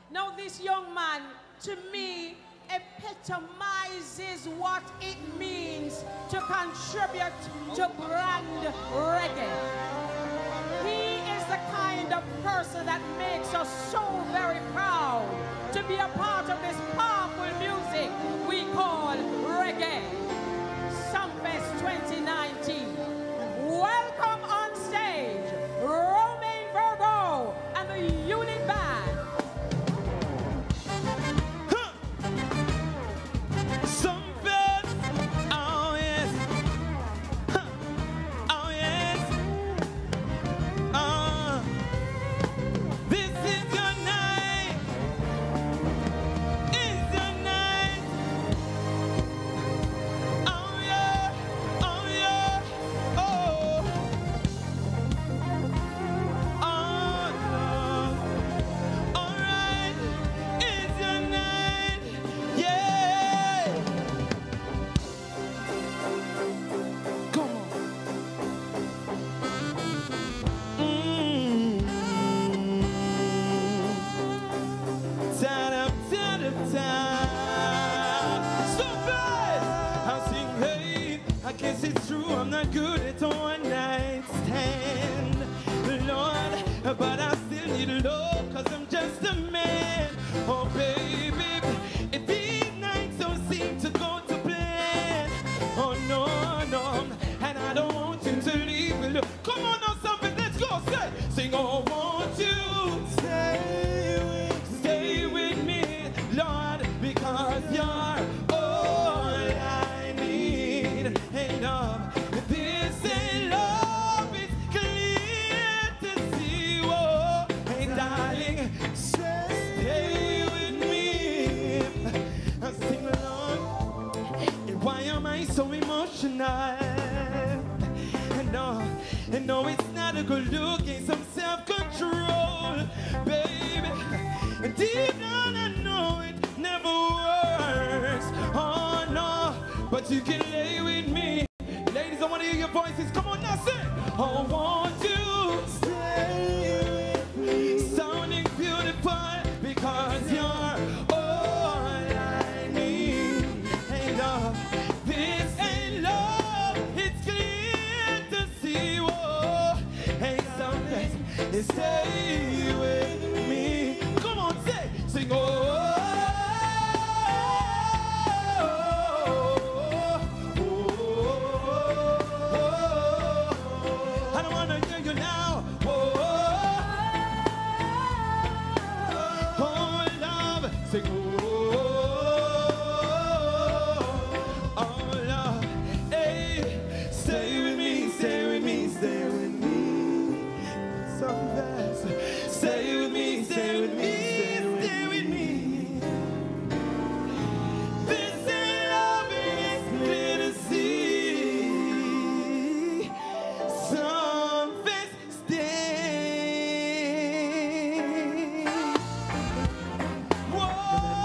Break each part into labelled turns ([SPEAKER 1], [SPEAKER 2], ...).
[SPEAKER 1] Now this young man, to me, epitomizes what it means to contribute to brand reggae. He is the kind of person that makes us so very proud to be a part of this powerful music we call reggae. Sumfest 2019. Welcome on stage, Romain Virgo and the Unit Band.
[SPEAKER 2] But I still need love, cause I'm just a man. Oh baby, if these nights don't seem to go to plan. Oh no, no, and I don't want you to leave me. Come on now, something, let's go, say, sing, oh won't you stay with me, Lord, because you're all I need. Hey love, this ain't love, it's clear to see. Oh, hey darling, stay with me. I sing along. And why am I so emotional? And no, it's not a good look, it's some self-control, baby. And deep down I know it never works. Oh no, but you can lay with me. Ladies, I want to hear your voices. Come on now, sing. Oh, won't you stay with me? Sounding beautiful because you're all I need. Hey love, this ain't love, it's clear to see. Whoa, hey something, stay with me. Come on, say, sing, oh. Sing, oh, love, hey, stay with me, stay with me, stay with me. So fast, stay with me, stay with me, stay with me. This ain't love, it's clear to see. Some fast, stay. Whoa.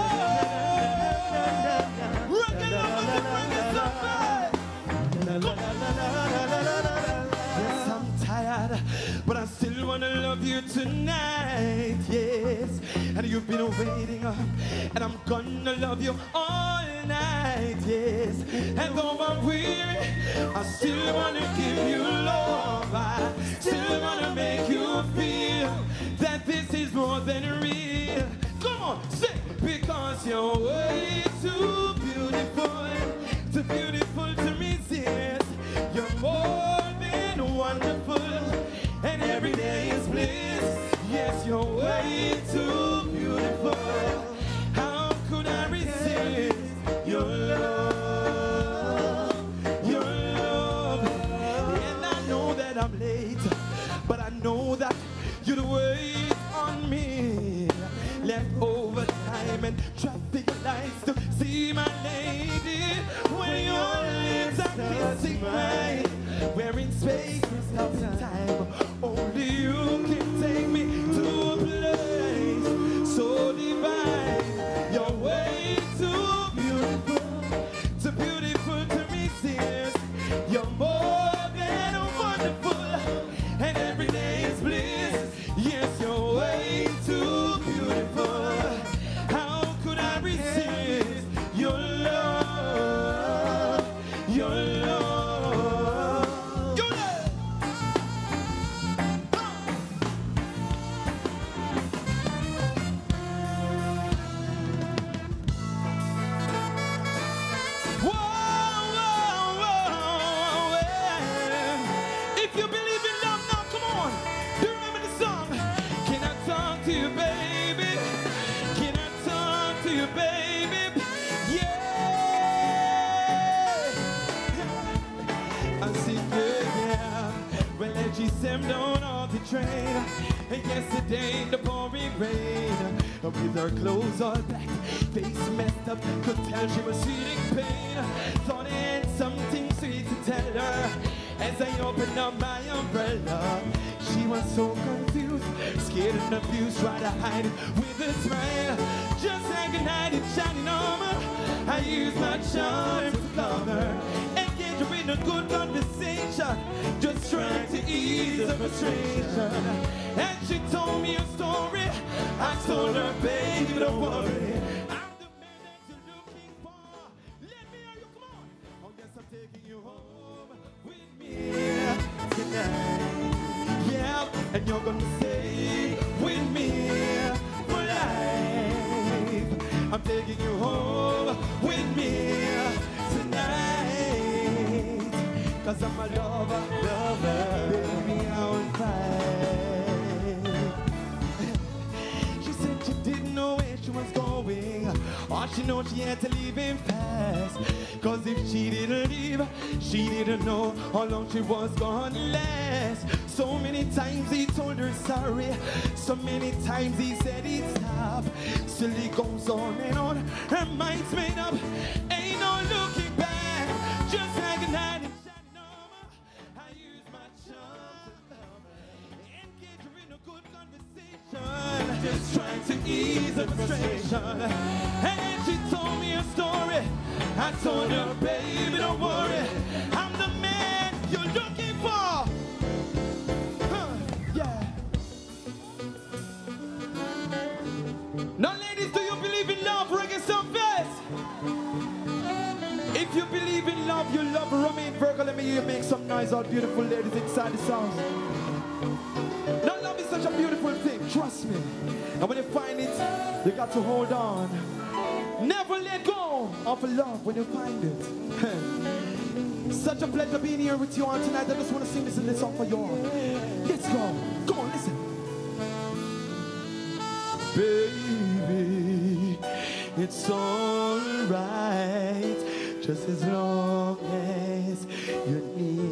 [SPEAKER 2] Yes, I'm tired, but I still wanna love you tonight, yes. And you've been waiting up, and I'm gonna love you all night, yes. And though I'm weary, I still wanna give you love. I still wanna make you feel that this is more than real. Come on, sing, because you're way too beautiful to resist. You're more than wonderful, and every day is bliss. Yes, you're way too beautiful. How could I resist your love, your love? And I know that I'm late, but I know that you'd wait on me. Left over time and traffic lights to see my lady. When your lips are kissing mine, we're in space and time. Only you can take me to a place so divine. You're way too beautiful to resist. You're more than wonderful, and every day is bliss. Yes, you're way too beautiful. train. And yesterday in the pouring rain, with her clothes all black, face messed up, could tell she was feeling pain. Thought I had something sweet to tell her as I opened up my umbrella. She was so confused, scared and abused, tried to hide it with a smile. Just like a knight in shining armor, I used my charm to calm her, engage her in a good conversation, just trying to ease her frustration. And she told me a story. I told her, baby, don't worry, I'm the man that you're looking for. Let me hear you, come on. Oh yes, I'm taking you home with me tonight. Yeah, and you're gonna stay with me for life. I'm taking you home with me tonight. Cause I'm a lover, baby, I won't fight. She said she didn't know where she was going. All she knows she had to leave him fast. Cause if she didn't leave, she didn't know how long she was gonna last. So many times he told her sorry, so many times he said he'd stop. Still he goes on and on, her mind's made up, ain't no looking back. Just like a night in shining armor, I use my charm to love her, engage her in a good conversation, just trying to ease her frustration. And then she told me a story. I told her, baby, don't worry, I'm the man you're looking for. Yeah. Now, ladies, do you believe in love? Reggae some fest. If you believe in love, you love Romain Virgo. Let me hear you make some noise, all beautiful ladies inside the house. Now, love is such a beautiful thing, trust me. And when you find it, you got to hold on. Never let go of love when you find it. Such a pleasure being here with you on tonight. I just want to sing this in this song for you all. Let's go. Come on, listen. Baby, it's all right, just as long as you need